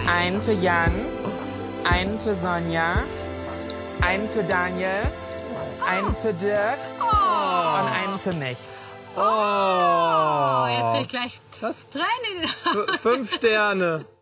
Einen für Jan, einen für Sonja, einen für Daniel, einen für Dirk und einen für mich. Oh, Jetzt krieg ich gleich das Tränen. 5 Sterne.